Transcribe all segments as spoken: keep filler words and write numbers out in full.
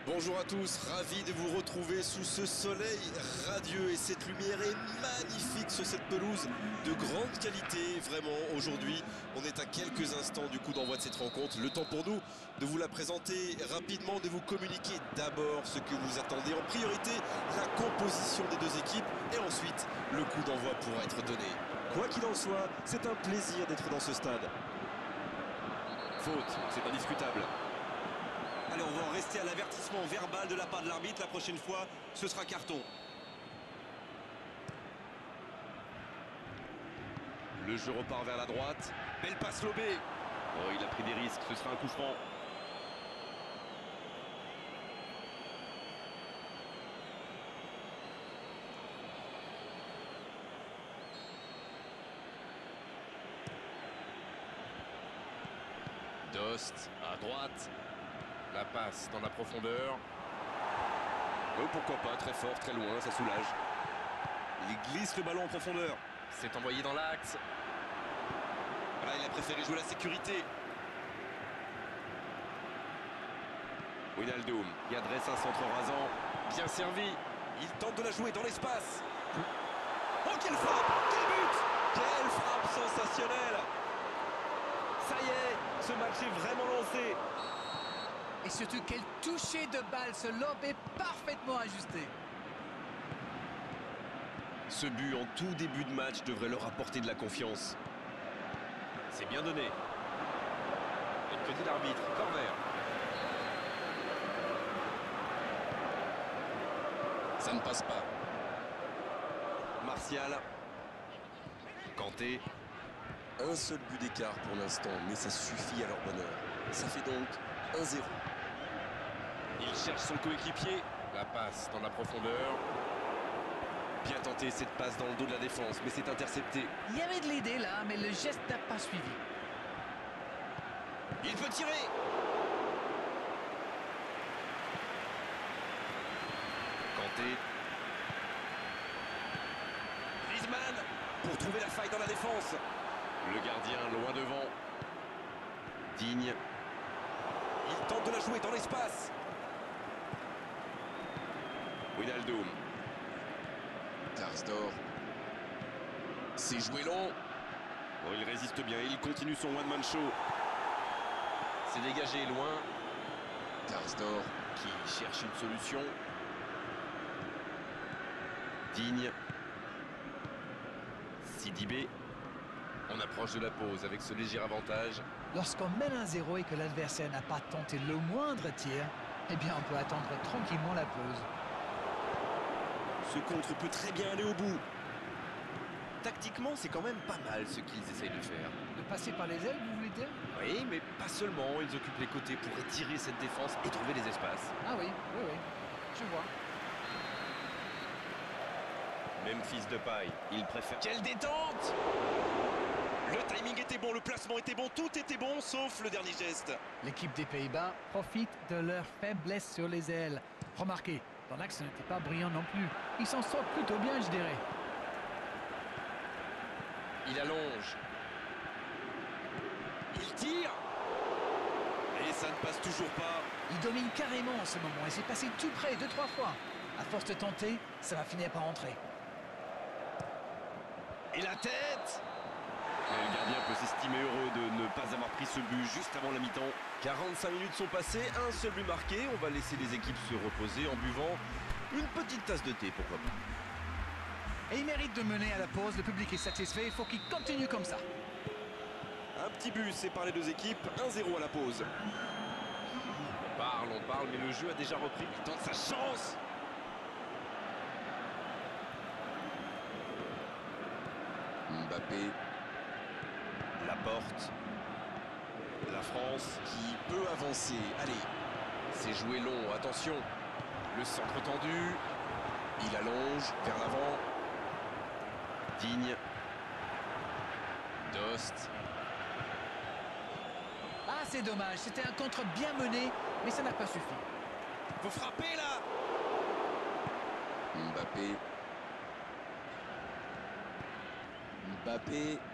Bonjour à tous, ravi de vous retrouver sous ce soleil radieux et cette lumière est magnifique sur cette pelouse de grande qualité. Vraiment, aujourd'hui, on est à quelques instants du coup d'envoi de cette rencontre. Le temps pour nous de vous la présenter rapidement, de vous communiquer d'abord ce que vous attendez. En priorité, la composition des deux équipes et ensuite, le coup d'envoi pourra être donné. Quoi qu'il en soit, c'est un plaisir d'être dans ce stade. Faute, c'est indiscutable. Allez, on va en rester à l'avertissement verbal de la part de l'arbitre. La prochaine fois, ce sera carton. Le jeu repart vers la droite. Belle passe lobée. Oh, il a pris des risques, ce sera un coup franc. Dost à droite. La passe dans la profondeur. Oh, pourquoi pas, très fort, très loin, ça soulage. Il glisse le ballon en profondeur. C'est envoyé dans l'axe. Voilà, il a préféré jouer la sécurité. Wijnaldum, qui adresse un centre rasant. Bien servi. Il tente de la jouer dans l'espace. Oh, quelle frappe! Quel but! Quelle frappe sensationnelle! Ça y est, ce match est vraiment lancé. Et surtout, quel toucher de balle, ce lob est parfaitement ajusté. Ce but en tout début de match devrait leur apporter de la confiance. C'est bien donné. Et que dit l'arbitre? Corner. Ça ne passe pas. Martial. Kanté. Un seul but d'écart pour l'instant, mais ça suffit à leur bonheur. Ça fait donc un zéro. Il cherche son coéquipier. La passe dans la profondeur. Bien tenté cette passe dans le dos de la défense, mais c'est intercepté. Il y avait de l'idée là, mais le geste n'a pas suivi. Il peut tirer. Kanté. Griezmann pour trouver la faille dans la défense. Le gardien loin devant. Digne. Il tente de la jouer dans l'espace. Wijnaldum. Karsdorp. C'est joué long. Oh, il résiste bien, il continue son one-man show. C'est dégagé loin. Karsdorp qui cherche une solution. Digne. Sidibé. On approche de la pause avec ce léger avantage. Lorsqu'on mène un zéro et que l'adversaire n'a pas tenté le moindre tir, eh bien on peut attendre tranquillement la pause. Ce contre peut très bien aller au bout. Tactiquement, c'est quand même pas mal ce qu'ils essayent de faire. De passer par les ailes, vous voulez dire? Oui, mais pas seulement. Ils occupent les côtés pour étirer cette défense et trouver les espaces. Ah oui, oui, oui, je vois. Même fils de paille, il préfère... Quelle détente! Le timing était bon, le placement était bon, tout était bon, sauf le dernier geste. L'équipe des Pays-Bas profite de leur faiblesse sur les ailes. Remarquez, dans l'axe, ce n'était pas brillant non plus. Ils s'en sortent plutôt bien, je dirais. Il allonge. Il tire. Et ça ne passe toujours pas. Il domine carrément en ce moment et c'est passé tout près deux, trois fois. À force de tenter, ça va finir par entrer. Et la tête! Et le gardien peut s'estimer heureux de ne pas avoir pris ce but juste avant la mi-temps. quarante-cinq minutes sont passées, un seul but marqué. On va laisser les équipes se reposer en buvant une petite tasse de thé, pourquoi pas. Et il mérite de mener à la pause, le public est satisfait, il faut qu'il continue comme ça. Un petit but sépare les deux équipes, un zéro à la pause. On parle, on parle, mais le jeu a déjà repris. Il tente sa chance. Mbappé. Laporte. La France qui peut avancer. Allez, c'est joué long, attention. Le centre tendu. Il allonge vers l'avant. Digne. Dost. Ah, c'est dommage, c'était un contre bien mené, mais ça n'a pas suffi. Faut frapper là. Mbappé. Mbappé.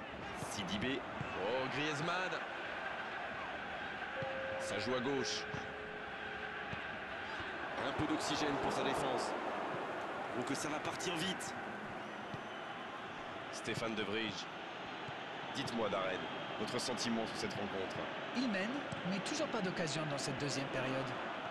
Sidibé. Oh, Griezmann. Ça joue à gauche. Un peu d'oxygène pour sa défense. Ou que ça va partir vite. Stéphane De Vrij. Dites-moi, Darren, votre sentiment sur cette rencontre. Il mène, mais toujours pas d'occasion dans cette deuxième période.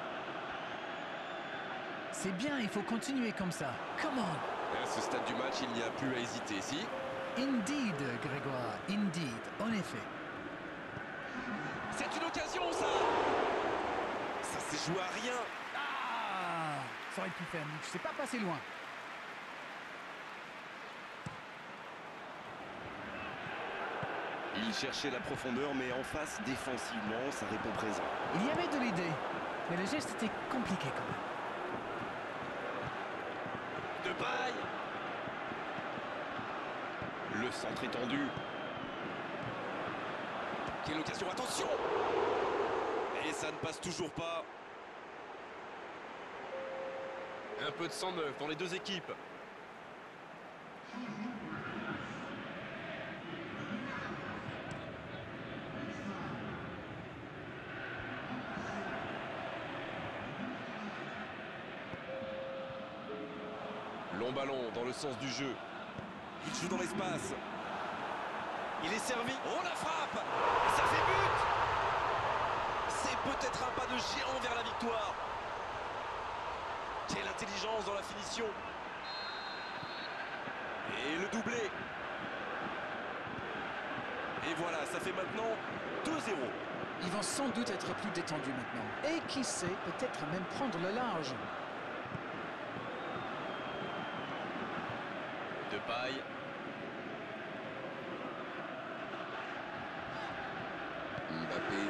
C'est bien, il faut continuer comme ça. Come on! À ce stade du match, il n'y a plus à hésiter, si? Indeed, Grégoire, indeed, en effet. C'est une occasion, ça! Ça s'est joué à rien. Ah! Ça aurait pu faire mieux, c'est pas passé loin. Il cherchait la profondeur, mais en face, défensivement, ça répond présent. Il y avait de l'idée, mais le geste était compliqué quand même. De paille. Le centre est tendu. Quelle occasion, attention! Et ça ne passe toujours pas. Un peu de sang neuf dans les deux équipes. Long ballon dans le sens du jeu. Il joue dans l'espace. Il est servi. Oh, la frappe! Et ça fait but! C'est peut-être un pas de géant vers la victoire. Quelle intelligence dans la finition. Et le doublé. Et voilà, ça fait maintenant deux zéro. Ils vont sans doute être plus détendus maintenant. Et qui sait, peut-être même prendre le large. De paille. Mbappé.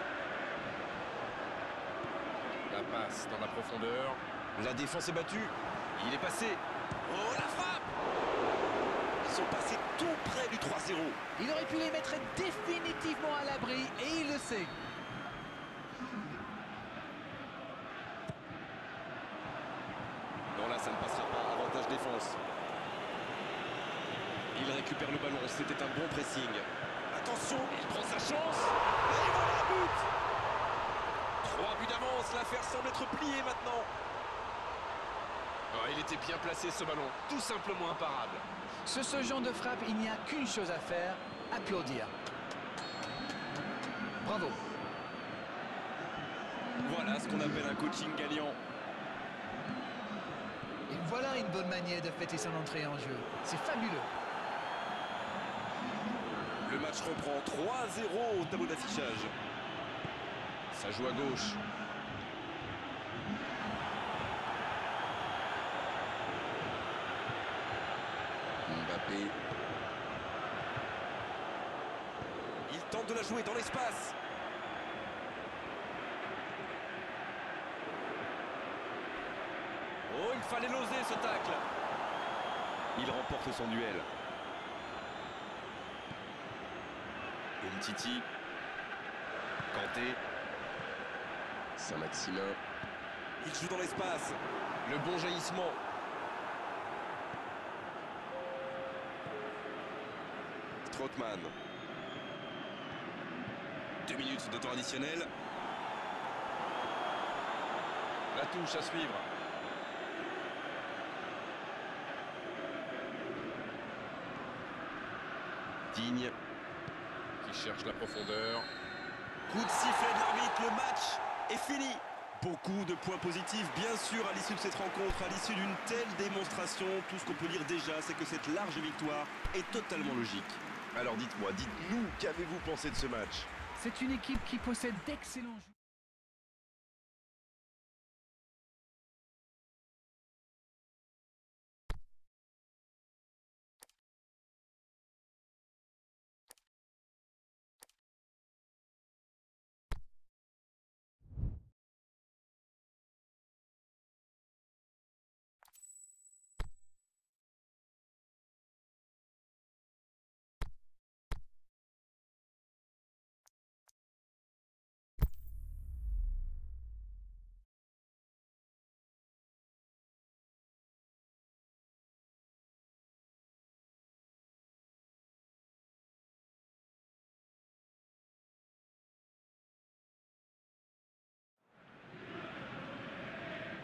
La passe dans la profondeur. La défense est battue. Il est passé. Oh, la frappe! Ils sont passés tout près du trois zéro. Il aurait pu les mettre définitivement à l'abri et il le sait. Non, là, ça ne passera pas. Avantage défense. Il récupère le ballon. C'était un bon pressing. Attention, il prend sa chance. Et voilà, but! Trois buts d'avance. L'affaire semble être pliée maintenant. Oh, il était bien placé, ce ballon. Tout simplement imparable. Sur ce genre de frappe, il n'y a qu'une chose à faire, applaudir. Bravo. Voilà ce qu'on appelle un coaching gagnant. Et voilà une bonne manière de fêter son entrée en jeu. C'est fabuleux. Le match reprend trois zéro au tableau d'affichage. Ça joue à gauche. Mbappé. Il tente de la jouer dans l'espace. Oh, il fallait l'oser, ce tacle. Il remporte son duel. Umtiti. Kanté. Saint-Maximin. Il joue dans l'espace. Le bon jaillissement. Strootman. Deux minutes de temps additionnel. La touche à suivre. Digne. Qui cherche la profondeur. Coup de sifflet de l'arbitre, le match est fini. Beaucoup de points positifs, bien sûr, à l'issue de cette rencontre, à l'issue d'une telle démonstration. Tout ce qu'on peut dire déjà, c'est que cette large victoire est totalement logique. Alors dites-moi, dites-nous, qu'avez-vous pensé de ce match? C'est une équipe qui possède d'excellents joueurs.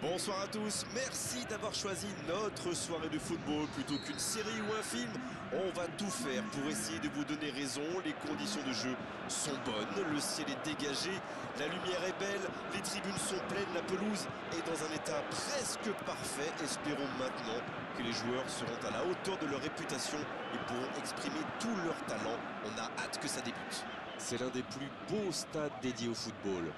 Bonsoir à tous, merci d'avoir choisi notre soirée de football plutôt qu'une série ou un film. On va tout faire pour essayer de vous donner raison. Les conditions de jeu sont bonnes, le ciel est dégagé, la lumière est belle, les tribunes sont pleines, la pelouse est dans un état presque parfait. Espérons maintenant que les joueurs seront à la hauteur de leur réputation et pourront exprimer tout leur talent. On a hâte que ça débute. C'est l'un des plus beaux stades dédiés au football.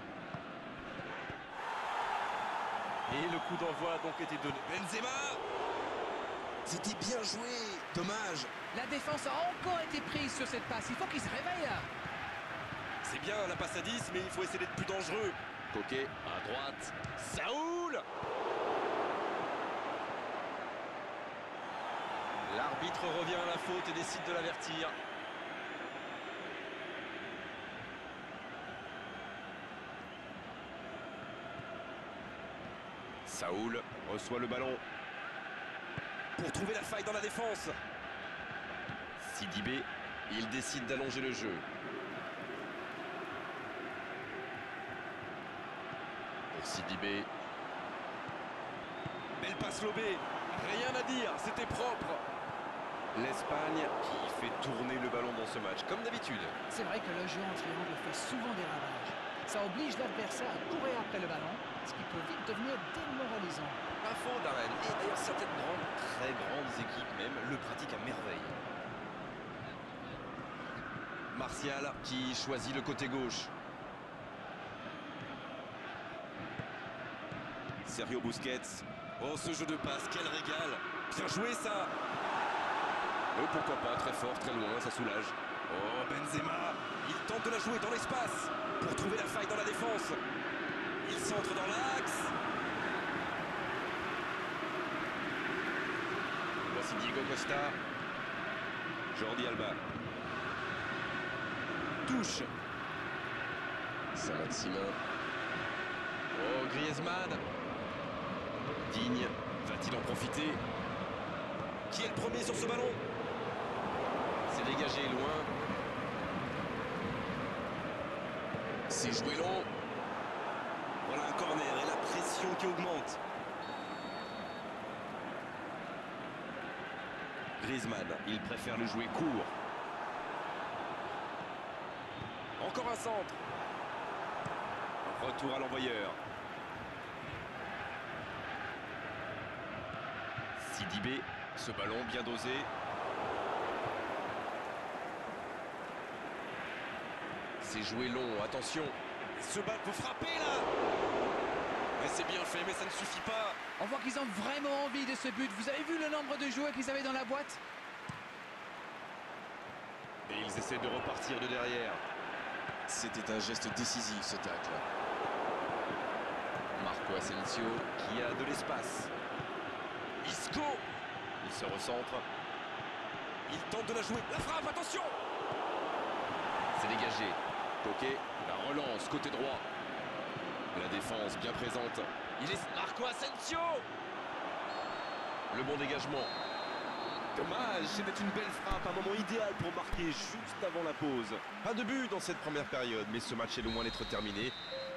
Et le coup d'envoi a donc été donné. Benzema! C'était bien joué, dommage. La défense a encore été prise sur cette passe. Il faut qu'il se réveille. C'est bien la passe à dix, mais il faut essayer d'être plus dangereux. Coquet à droite. Saoul! L'arbitre revient à la faute et décide de l'avertir. Saoul reçoit le ballon pour trouver la faille dans la défense. Sidibé, il décide d'allonger le jeu. Pour Sidibé. Belle passe lobée. Rien à dire, c'était propre. L'Espagne qui fait tourner le ballon dans ce match, comme d'habitude. C'est vrai que le jeu en triangle fait souvent des ravages. Ça oblige l'adversaire à courir après le ballon, ce qui peut vite devenir démoralisant. Pas faux, Darren. Et d'ailleurs, certaines grandes, très grandes équipes même le pratiquent à merveille. Martial qui choisit le côté gauche. Sergio Busquets. Oh, ce jeu de passe, quel régal. Bien joué, ça. Oh, pourquoi pas, très fort, très loin, ça soulage. Oh, Benzema. Il tente de la jouer dans l'espace pour trouver la faille dans la défense. Il centre dans l'axe. Voici Diego Costa. Jordi Alba. Touche. Saint-Maximin. Oh, Griezmann. Digne. Va-t-il en profiter? Qui est le premier sur ce ballon? C'est dégagé loin. C'est joué long. Voilà un corner et la pression qui augmente. Griezmann, il préfère le jouer court. Encore un centre. Retour à l'envoyeur. Sidibé, ce ballon bien dosé. C'est joué long, attention. Ce ballon peut frapper là. Mais c'est bien fait, mais ça ne suffit pas. On voit qu'ils ont vraiment envie de ce but. Vous avez vu le nombre de joueurs qu'ils avaient dans la boîte? Et ils essaient de repartir de derrière. C'était un geste décisif, ce tacle. Marco Asensio qui a de l'espace. Isco. Il se recentre. Il tente de la jouer. La frappe, attention. C'est dégagé. Coquet, la relance côté droit. La défense bien présente. Il est Marco Asensio. Le bon dégagement. Dommage, c'était une belle frappe, un moment idéal pour marquer juste avant la pause. Pas de but dans cette première période, mais ce match est loin d'être terminé.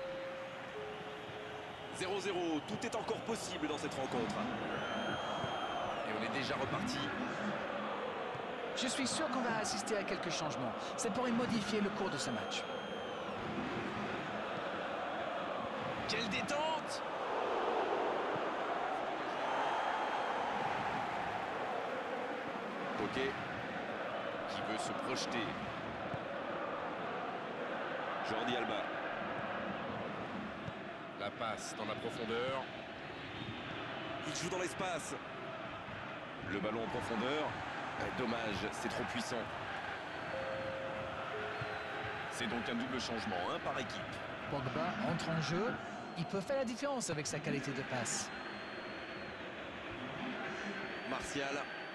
zéro zéro, tout est encore possible dans cette rencontre. Et on est déjà reparti. Je suis sûr qu'on va assister à quelques changements. Ça pourrait modifier le cours de ce match. Quelle détente! Ok, qui veut se projeter. Jordi Alba. La passe dans la profondeur. Il joue dans l'espace. Le ballon en profondeur. Dommage, c'est trop puissant. C'est donc un double changement, un par équipe. Pogba entre en jeu. Il peut faire la différence avec sa qualité de passe. Martial.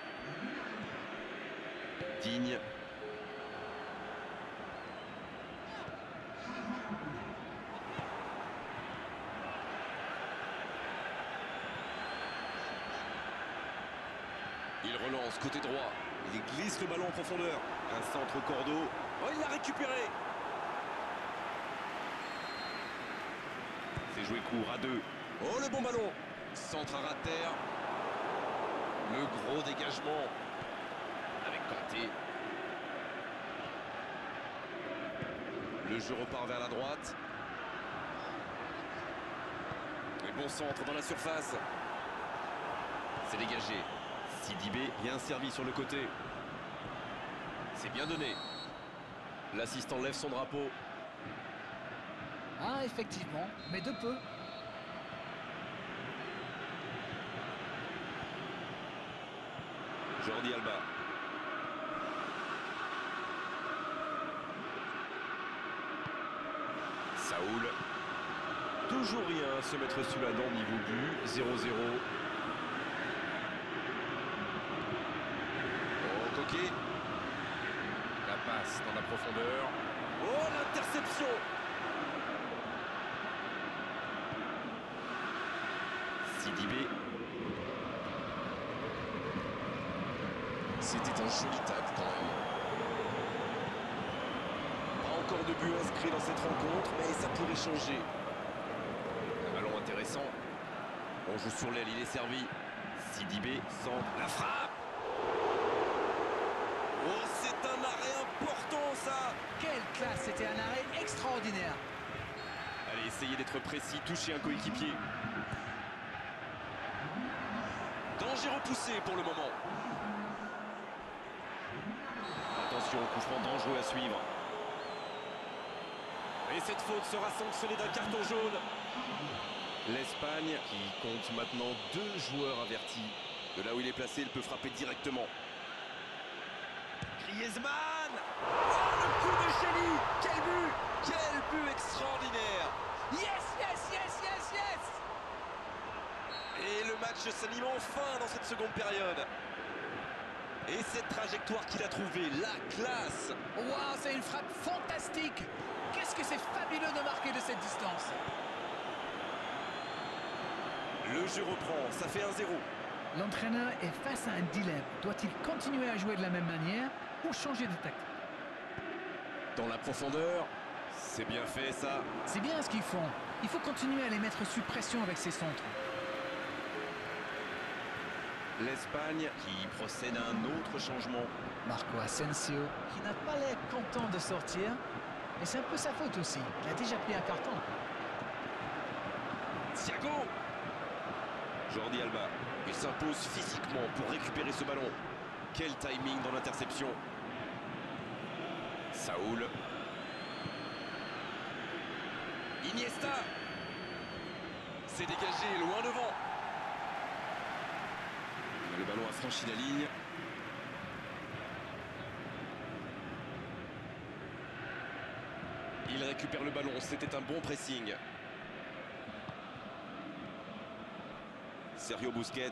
Digne. Il relance côté droit. Il glisse le ballon en profondeur. Un centre au cordeau. Oh, il l'a récupéré. C'est joué court à deux. Oh, le bon ballon. Centre à ras de terre. Le gros dégagement. Avec Kanté. Le jeu repart vers la droite. Et bon centre dans la surface. C'est dégagé. Sidibé, bien servi sur le côté. C'est bien donné. L'assistant lève son drapeau. Ah, effectivement, mais de peu. Jordi Alba. Saoul. Toujours rien à se mettre sous la dent niveau but. zéro zéro. Oh, Coquet. La passe dans la profondeur. Oh, l'interception. Sidibé. C'était un joli tacle quand même. Pas encore de but inscrit dans cette rencontre, mais ça pourrait changer. Un ballon intéressant. On joue sur l'aile, il est servi. Sidibé centre. La frappe. Oh, c'est un arrêt important, ça. Quelle classe, c'était un arrêt extraordinaire. Allez, essayez d'être précis, touchez un coéquipier. Danger repoussé pour le moment. Attention, coup franc dangereux à suivre. Et cette faute sera sanctionnée d'un carton jaune. L'Espagne qui compte maintenant deux joueurs avertis. De là où il est placé, il peut frapper directement. Griezmann. Oh, le coup de génie. Quel but. Quel but extraordinaire. Yes, yes, yes, yes, yes. Et le match s'anime enfin dans cette seconde période. Et cette trajectoire qu'il a trouvée, la classe. Waouh, c'est une frappe fantastique. Qu'est-ce que c'est fabuleux de marquer de cette distance. Le jeu reprend, ça fait un zéro. L'entraîneur est face à un dilemme. Doit-il continuer à jouer de la même manière ou changer de tactique? Dans la profondeur, c'est bien fait ça. C'est bien ce qu'ils font. Il faut continuer à les mettre sous pression avec ses centres. L'Espagne qui procède à un autre changement. Marco Asensio, qui n'a pas l'air content de sortir. Et c'est un peu sa faute aussi. Il a déjà pris un carton. Thiago. Jordi Alba. Il s'impose physiquement pour récupérer ce ballon. Quel timing dans l'interception. Saoul. Iniesta. C'est dégagé loin devant. Le ballon a franchi la ligne. Il récupère le ballon, c'était un bon pressing. Sergio Busquets.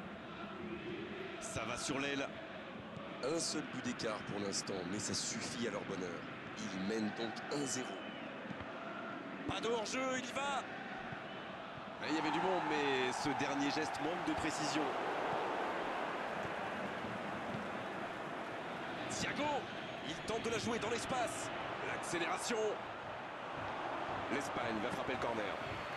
Ça va sur l'aile. Un seul but d'écart pour l'instant, mais ça suffit à leur bonheur. Ils mènent donc un zéro. Pas de hors-jeu, il y va. Il y avait du monde, mais ce dernier geste manque de précision. Thiago, il tente de la jouer dans l'espace. L'accélération. L'Espagne va frapper le corner.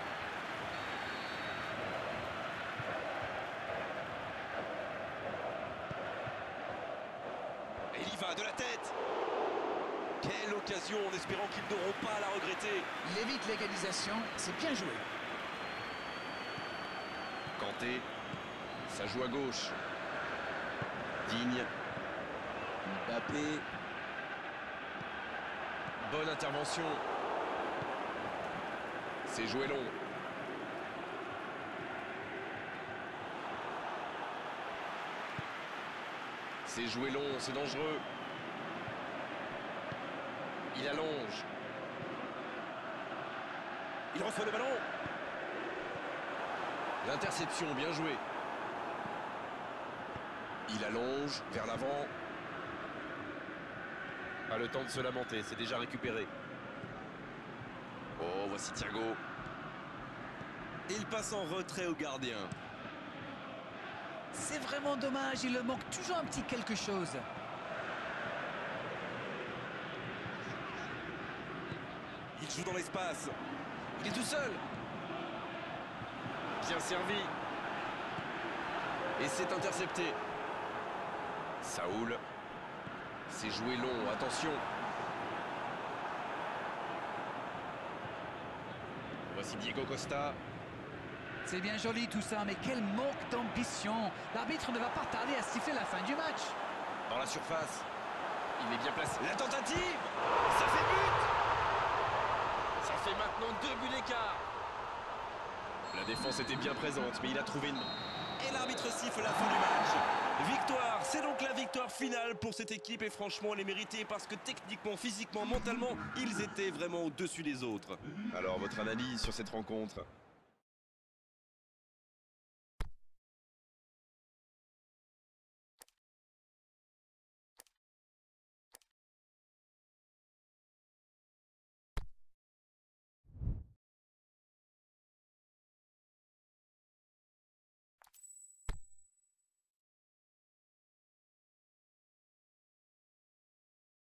Et il y va de la tête. Quelle occasion, en espérant qu'ils n'auront pas à la regretter. Il évite l'égalisation, c'est bien joué. Kanté, ça joue à gauche. Digne. Mbappé. Bonne intervention. C'est joué long. C'est joué long, c'est dangereux. Il allonge. Il reçoit le ballon. L'interception, bien joué. Il allonge vers l'avant. Pas le temps de se lamenter, c'est déjà récupéré. Oh, voici Thiago. Il passe en retrait au gardien. C'est vraiment dommage, il leur manque toujours un petit quelque chose. Il joue dans l'espace. Il est tout seul. Bien servi. Et c'est intercepté. Saoul. C'est joué long, attention. Voici Diego Costa. C'est bien joli tout ça, mais quel manque d'ambition. L'arbitre ne va pas tarder à siffler la fin du match. Dans la surface. Il est bien placé. La tentative. Ça fait but. Ça fait maintenant deux buts d'écart. La défense était bien présente, mais il a trouvé une main. Et l'arbitre siffle la fin du match. Victoire, c'est donc la victoire finale pour cette équipe et franchement elle est méritée parce que techniquement, physiquement, mentalement, ils étaient vraiment au-dessus des autres. Alors, votre analyse sur cette rencontre?